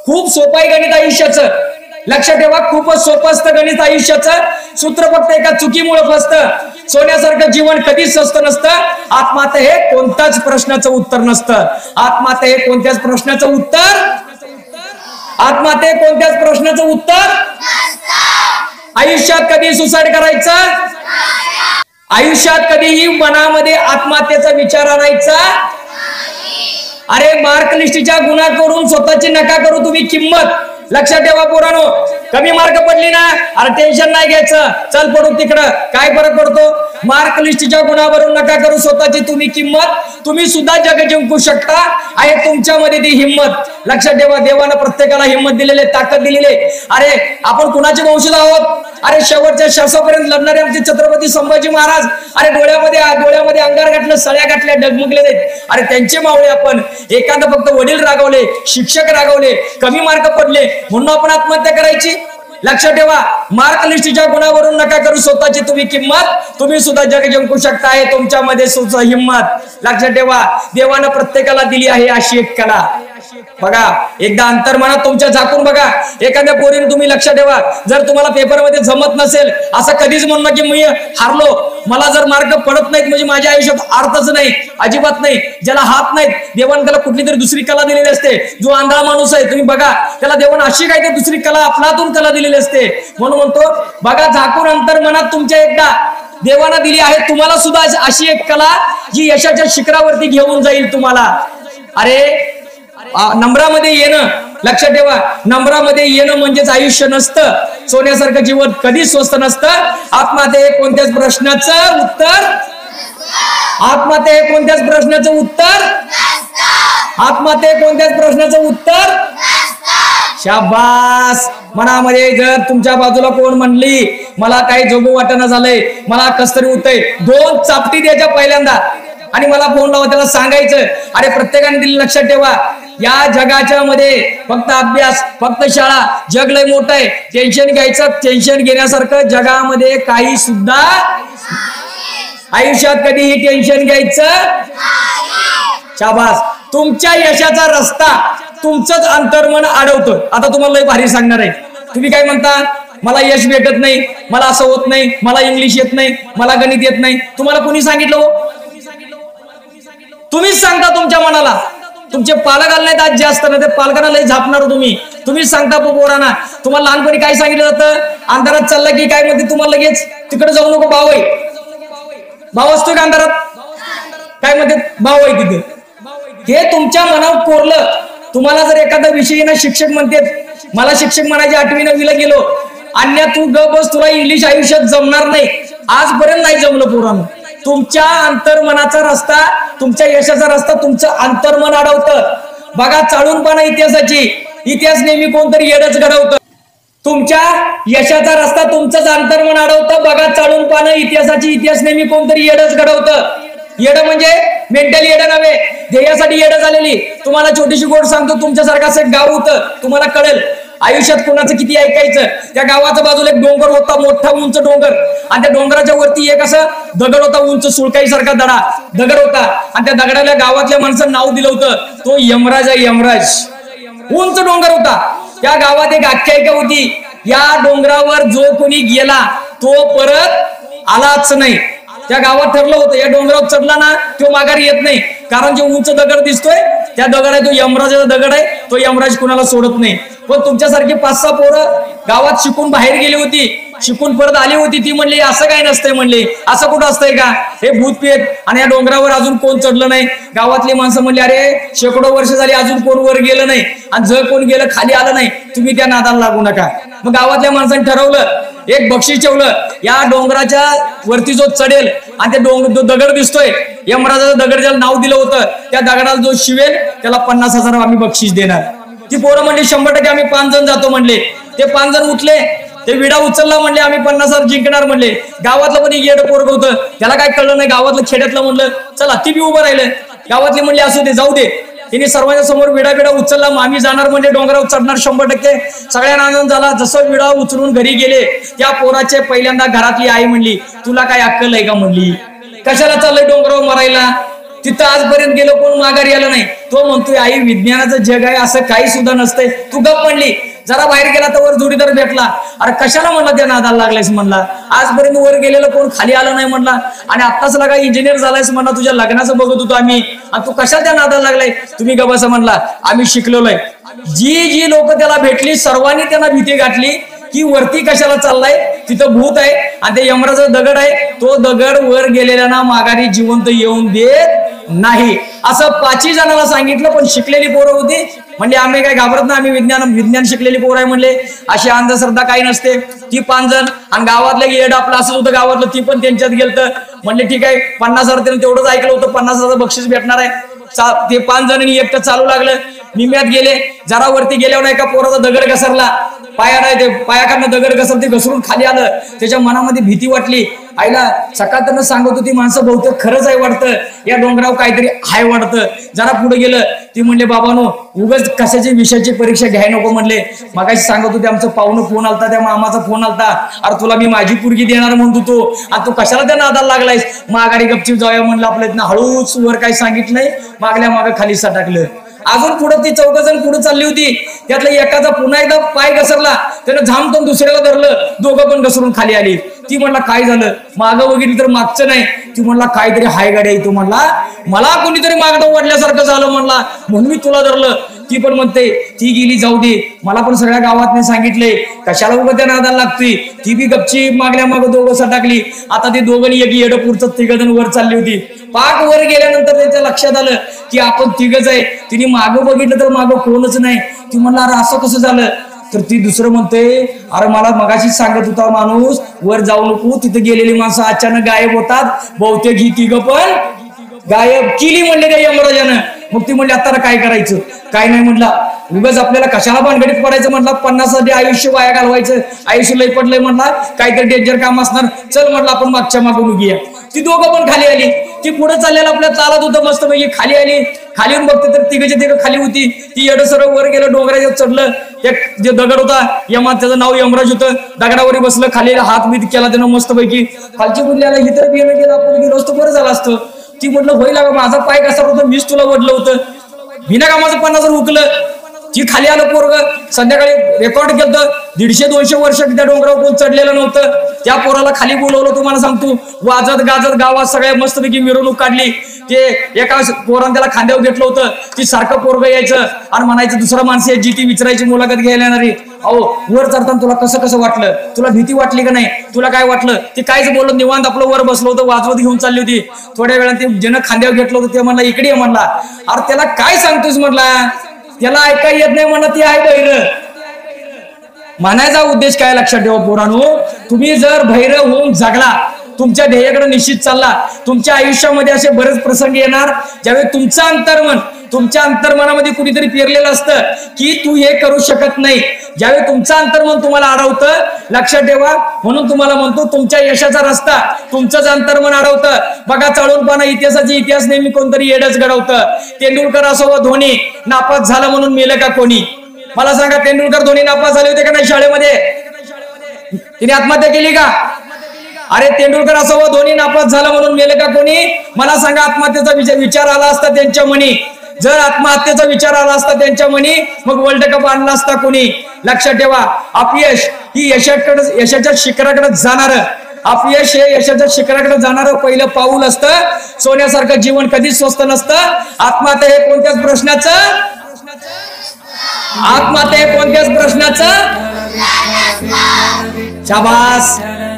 खूप सोपं आहे गणित आयुष्याचं. लक्षात ठेवा, खूपच सोपं असतं गणित आयुष्याचं. सूत्र फक्त एका चुकीमुळे फसतं. सोन्यासारखं जीवन कधीच स्वस्त नसतं. आत्महत्या हे कोणत्याच प्रश्नाचं उत्तर नसतं. आत्महत्या हे कोणत्याच प्रश्नाचं उत्तर आत्महत्या हे कोणत्याच प्रश्नाचं उत्तर. आयुष्यात कधी सुसाईड करायचं, आयुष्यात कधीही मनामध्ये आत्महत्येचा विचार आणायचा. अरे मार्क लिस्टच्या गुन्हा करून स्वतःची नका करू तुम्ही किंमत. लक्षात ठेवा पोरांनो, कमी मार्क पडली ना, अरे टेन्शन नाही घ्यायचं, चल पडू तिकडं, काय फरक पडतो. मार्क लिस्टच्या गुणावरून नका करू स्वतःची तुम्ही किंमत. तुम्ही सुद्धा जग जिंकू शकता, आहे तुमच्यामध्ये ती हिंमत. लक्षात ठेवा, देवानं प्रत्येकाला हिंमत दिलेली, ताकद दिलेली. अरे आपण कुणाचे वंशज आहोत? अरे शेवटच्या श्वासापर्यंत लढणारे आमचे छत्रपती संभाजी महाराज. अरे डोळ्यामध्ये अंगार घातलं, सळ्या घातल्या, डगमगले नाहीत. अरे त्यांचे मावळे आपण. एखादं फक्त वडील रागवले, शिक्षक रागवले, कमी मार्क पडले म्हणून आपण आत्महत्या करायची? लक्षात ठेवा, मार्क लिस्टच्या गुणावरून नका करू स्वतःची तुम्ही किंमत. तुम्ही सुद्धा जग जिंकू शकता, आहे तुमच्यामध्ये सुद्धा हिंमत. लक्षात ठेवा, देवानं प्रत्येकाला दिली आहे अशी एक कला. बघा, एकदा अंतर्मनात तुमच्या झाकून बघा. एखाद्या पोरीने तुम्ही लक्षात ठेवा, जर तुम्हाला पेपरमध्ये जमत नसेल, असं कधीच म्हणू नका की मी हारलो, मला जर मार्क पडत नाहीत म्हणजे माझ्या आयुष्यात अर्थच नाही, अजिबात नाही. ज्याला हात नाहीत, देवाने त्याला कुठली तरी दुसरी कला दिलेली असते. जो आंधळा माणूस आहे तुम्ही बघा, त्याला देवाने अशी काही दुसरी कला आपलातून कला दिलेली असते. म्हणून म्हणतो बघा, झाकून अंतर्मनात तुमच्या एकदा देवानं दिली आहे तुम्हाला सुद्धा अशी एक कला जी यशाच्या शिखरावरती घेऊन जाईल तुम्हाला. अरे नंबरामध्ये येणं, लक्षात ठेवा, नंबरामध्ये येणं म्हणजेच आयुष्य नसतं. सोन्यासारखं जीवन कधीच स्वस्त नसतं. आत्महत्या हे कोणत्याच प्रश्नाचं उत्तर आत्महत्या हे कोणत्याच प्रश्नाचं उत्तर आत्महत्या हे कोणत्याच प्रश्नाचं उत्तर. शाबास. मनामध्ये जर तुमच्या बाजूला कोण म्हणली मला काही जगू वाटणं झालंय, मला कस तरी होतंय, 2 चापटी द्यायच्या पहिल्यांदा आणि मला फोन लावा, त्याला सांगायचं अरे प्रत्येकाने दिली. लक्षात ठेवा, या जगाच्या मध्ये फक्त अभ्यास, फक्त शाळा, जग लय मोठं आहे. टेन्शन घ्यायचं, टेन्शन घेण्यासारखं जगामध्ये काही सुद्धा आयुष्यात कधीही टेन्शन घ्यायचं. शाबास. तुमच्या यशाचा रस्ता तुमचंच अंतर्मन अडवतं. आता तुम्हाला लय भारी सांगणार आहे. तुम्ही काय म्हणता, मला यश भेटत नाही, मला असं होत नाही, मला इंग्लिश येत नाही, मला गणित येत नाही. तुम्हाला कोणी सांगितलं हो? तुम्हीच सांगता तुमच्या मनाला. तुमचे पालक आले नाहीत आज जास्त ना, ते पालकांना लय झापणार तुम्हीच सांगता पोरांना. तुम्हाला लहानपणी काय सांगितलं जातं, अंधारात चालला की काय म्हणते तुम्हाला लगेच तिकडे जाऊ नको, भाऊ आहे. भाऊ असतो का अंधारात? काय म्हणते, भाऊ आहे तिथे. हे तुमच्या मनावर कोरलं. तुम्हाला जर एखादा विषयी ना शिक्षक म्हणतात, मला शिक्षक म्हणायचे 8वी 9वी ला गेलो, अन्य तू ग बस, तुला इंग्लिश आयुष्यात जमणार नाही. आजपर्यंत नाही जमलं पोरांनो. तुमच्या अंतर्मनाचा रस्ता, तुमच्या यशाचा रस्ता तुमचं अंतर्मन अडवतं. बघा, चाळून पाना इतिहासाची, इतिहास नेहमी कोणतरी येडच घडवतं. तुमच्या यशाचा रस्ता तुमचंच अंतर्मन अडवतं. बघा, चाळून पाना इतिहासाची, इतिहास नेहमी कोणतरी येडच घडवतं. येडं म्हणजे मेंटली येडं नव्हे, ध्येयासाठी येडं झालेली. तुम्हाला छोटीशी गोष्ट सांगतो, तुमच्यासारखं असं गाव होतं, तुम्हाला कळेल आयुष्यात कोणाचं किती ऐकायचं. त्या गावाच्या बाजूला एक डोंगर होता, मोठा उंच डोंगर, आणि त्या डोंगराच्या वरती एक असं दगड होता, उंच सुळकाई सारखा दगड होता, आणि त्या दगडाला गावातल्या माणसानं नाव दिलं होतं, तो यमराज आहे. यमराज. उंच डोंगर होता. त्या गावात एक आख्यायिका होती, या डोंगरावर जो कोणी गेला तो परत आलाच नाही. त्या गावात ठरलं होतं, या डोंगरावर चढला ना तो माघारी येत नाही, कारण जो उंच दगड दिसतोय त्या दगड आहे तो यमराजाचा दगड आहे. तो यमराज कुणाला सोडत नाही. पण तुमच्यासारखी 5-6 पोरं गावात शिकून बाहेर गेली होती, शिकून परत आली होती. ती म्हणली असं काय नसतंय, म्हणली असं कुठं असतंय का, हे भूत पेत, आणि या डोंगरावर अजून कोण चढलं नाही. गावातली माणसं म्हणली अरे शेकडो वर्ष झाली अजून कोण वर गेलं नाही, आणि जर कोण गेलं खाली आलं नाही, तुम्ही त्या नादाला लागू नका. मग गावातल्या माणसांनी ठरवलं, एक बक्षीस ठेवलं, या डोंगराच्या वरती जो चढेल आणि ते दगड दिसतोय यमराजाचं दगड, ज्याला नाव दिलं होतं, त्या दगडाला जो शिवेल त्याला 50,000 आम्ही बक्षीस देणार. ती पोरं म्हणली 100% आम्ही 5 जण जातो म्हणले. ते 5 जण उठले, ते विडा उचलला, म्हणले आम्ही 50,000 जिंकणार म्हणले. गावातलं पण एक येडं पोरगं होतं, त्याला काय कळलं नाही. गावातलं खेड्यातलं म्हणलं चला, ती बी उभं राहिलं. गावातले म्हणले असू दे, जाऊ दे. तिने सर्वांच्या समोर विडा उचलला, आम्ही जाणार म्हणजे डोंगरावर चढणार 100%. सगळ्यांना आनंद झाला. जसं विडा उचलून घरी गेले, त्या पोराचे पहिल्यांदा घरातली आई म्हणली तुला काय अक्कल आहे का, म्हणली कशाला चाललंय डोंगरावर मरायला, तिथं आजपर्यंत गेलो कोण माघारी आलं नाही. तो म्हणतोय आई विज्ञानाचं जग आहे, असं काही सुद्धा नसतंय. तू गप म्हणली. जरा बाहेर गेला तर वर जोडीदार भेटला. अरे कशाला म्हणला त्या नादाला लागलायस म्हणला. आजपर्यंत वर गेलेलं कोण खाली आलं नाही म्हणला. आणि आत्ताच लागा इंजिनियर झालायस म्हणला. तुझ्या लग्नाचं बघत होतो आम्ही आणि तू कशाला त्या नादाला लागलाय. तुम्ही गप असं म्हणला. आम्ही शिकलोय. जी लोक त्याला भेटली सर्वांनी त्यांना भीती गाठली की वरती कशाला चाललाय, तिथं भूत आहे आणि ते यमराचा दगड आहे. तो दगड वर गेलेल्यांना माघारी जिवंत येऊन देत नाही असं 5 जणांना सांगितलं. पण शिकलेली पोरं होती. म्हणजे आम्ही काय घाबरत नाही, आम्ही विज्ञान शिकलेली पोरं आहे म्हणले. अशी अंधश्रद्धा काही नसते. ती 5 जण आणि गावातलं येड आपलं असंच होतं गावातलं, ती पण त्यांच्यात गेलतं. म्हणले ठीक आहे 50,000 त्यानं तेवढंच ऐकलं होतं, 50,000 बक्षीस भेटणार आहे. ते 5 जणांनी एकटं चालू लागलं. निम्यात गेले. जरा वरती गेल्यावर एका पोराचा दगड घसरला. पाया नाही ते पायाकडनं दगड घसरलं, ते घसरून खाली आलं. त्याच्या मनामध्ये भीती वाटली. आईला सकाळ त्यांना सांगत होती माणसं बहुतेक खरंच आहे वाटतं, या डोंगरावर काहीतरी आहे वाटतं. जरा पुढे गेलं. ती म्हणले बाबानो उगाच कशाची विषयाची परीक्षा घ्याय नको म्हणले. मगाशी सांगत होते आमचं पाहुणं फोन आलता, त्या मामाचा फोन आलता. अरे तुला मी माझी पोरगी देणार म्हणत होतो आणि तू कशाला त्या नादाला लागलायस. माघारी गपचीप जाऊया म्हणलं. आपल्या हळूच वर काही सांगितलं नाही. मागल्या मागं खाली टाकलं. अजून पुढे ती 4 जण पुढे चालली होती. त्यातल्या एकाचा पुन्हा एकदा पाय घसरला. त्यानं झामतून दुसऱ्याला धरलं. दोघं पण घसरून खाली आली. ती म्हणला काय झालं. मागं बघितलं तर मागचं नाही. ती म्हणला काहीतरी हाय गाड्या येतो म्हणला. मला कोणीतरी मागणं वाढल्यासारखं झालं म्हणला, म्हणून मी तुला धरलं. ती पण म्हणते ती गेली जाऊ दे, मला पण सगळ्या गावात सांगितले कशाला उभं त्या नादाला लागतोय. ती बी गपची मागल्या मागं दोघं सटाकली. आता ते दोघांनी एक येडं 3 जण वर चालली होती. पाक वर गेल्यानंतर त्यांच्या लक्षात आलं की आपण 3च आहे. तिने मागं बघितलं तर मागं कोणच नाही. ती म्हणला अरे असं कसं झालं. तर ती दुसरं म्हणते अरे मला मगाशी सांगत होता माणूस वर जाऊ नको, तिथे गेलेली माणसं अचानक गायब होतात. बहुतेक ही 3 पण गायब केली म्हणले त्या यमराजानं. मग ती म्हणली आता काय करायचं. काय नाही म्हटला, उगाच आपल्याला कशाला भानगडीत पडायचं म्हटला. 50 साठी आयुष्य वाया घालवायचं. आयुष्य लय पडलंय म्हटला. काहीतरी डेंजर काम असणार. चल म्हटलं आपण मागच्या मागून घेऊया. ती दोघं पण खाली आली. ती पुढे चाललेला आपल्या चालत होतं मस्त पैकी. खाली आली. खाली येऊन बघते तर 3च्या खाली होती. ती येडं सरळ वर गेलं, डोंगराच्या चढलं. एक जे दगड होता यमात, त्याचं नाव यमराज होतं. दगडावरी बसलं. खाली हात बीत केला त्यानं मस्त पैकी. खालची बुडल्याला ही तर बियाणं गेलं, आपण गेलो असतो बरं झालं असतं. ती म्हटलं होईल माझा पाय कसा होतं, मीच तुला वडलं होतं. बिना कामाचं 50,000 हुकलं. ती खाली आलं पोरग. संध्याकाळी रेकॉर्ड केलं. 150-200 वर्ष त्या डोंगरावर कोण चढलेलं नव्हतं. त्या पोराला खाली बोलवलं. तुम्हाला सांगतो वाजत गाजत गावात सगळ्या मस्तपैकी मिरवणूक काढली. ते एका पोरानं त्याला खांद्यावर घेतलं होतं. ती सारखं पोरग यायचं आणि म्हणायचं दुसरा माणसं आहे जी ती विचारायची मुलाखत घ्यायला येणारी. अहो वर चढताना तुला कसं वाटलं, तुला भीती वाटली का नाही, तुला काय वाटलं. ते कायच बोलत निवांत आपलं वर बसलं होतं. वाजवत घेऊन चालली होती. थोड्या वेळात ते ज्यानं खांद्यावर घेतलं होतं ते म्हणला इकडे ये म्हणला. अरे त्याला काय सांगतोस म्हटला. त्याला ऐका येत नाही म्हणा. ती आहे बहिर. म्हणायचा उद्देश काय लक्षात ठेवा पोरांनो. तुम्ही जर बहिर होऊन जगला, तुमच्या ध्येयाकडे निश्चित चालला, तुमच्या आयुष्यामध्ये असे बरेच प्रसंग येणार ज्यावेळी तुमचं अंतर्मन, तुमच्या अंतर्मनामध्ये कुणीतरी पेरलेलं असतं की तू हे करू शकत नाही. ज्यावेळी तुमचं अंतर्मन तुम्हाला अडवतं, लक्षात ठेवा. म्हणून तुम्हाला म्हणतो तुमच्या यशाचा रस्ता तुमचंच अंतर्मन अडवतं. बघा चढून पाना इतिहास नेहमी कोणतरी येडच घडवतं. तेंडुलकर असो व धोनी नापास झाला म्हणून मेलं का कोणी. मला सांगा तेंडुलकर धोनी नापास झाले होते का नाही शाळेमध्ये. तिने आत्महत्या केली का. अरे तेंडुलकर असो व धोनी नापास झाला म्हणून मेले का कोणी. मला सांगा आत्महत्येचा विचार आला असता त्यांच्या मनी. जर आत्महत्येचा विचार आला असता त्यांच्या मनी मग वर्ल्ड कप आणला असता कोणी. लक्षात ठेवा अपयश ही यशाच्या शिखराकडे जाणार. अपयश हे यशाच्या शिखराकडे जाणारं पहिलं पाऊल असतं. सोन्यासारखं जीवन कधीच स्वस्त नसतं. आत्महत्या हे कोणत्याच प्रश्नाचं शाबास.